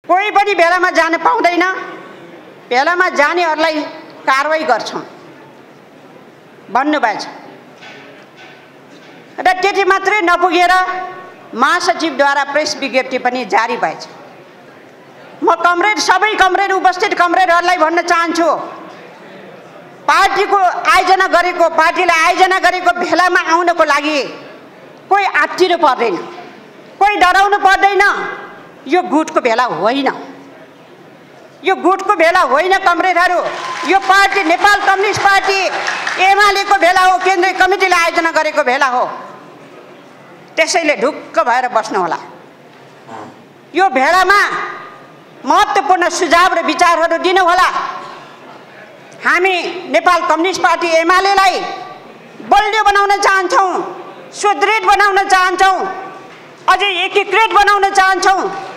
कोही पनि भेलामा जान पाउँदैन, भेलामा जानेहरूलाई कारवाही गर्छौँ भन्नुभएछ। र त्यति मात्रै नपुगेर महासचिवद्वारा प्रेस विज्ञप्ति पनि जारी भएछ। म सबै कमरेड उपस्थित कमरेडहरूलाई भन्न चाहन्छु, पार्टीले आयोजना गरेको भेलामा आउनको लागि कोही आत्तिनु पर्दैन, कोही डराउनु पर्दैन। यो गुटको भेला होइन, यो गुटको भेला होइन कमरेडहरू। यो पार्टी नेपाल कम्युनिस्ट पार्टी एमालेको भेला हो, केन्द्रीय कमिटीले आयोजना गरेको भेला हो। त्यसैले ढुक्क भएर बस्नु होला। यो भेलामा महत्त्वपूर्ण सुझाव र विचारहरू दिनु होला। हामी नेपाल कम्युनिस्ट पार्टी एमालेलाई बलियो बनाउन चाहन्छौँ, सुदृढ बनाउन चाहन्छौँ, अझै एकीकृत बनाउन चाहन्छौँ।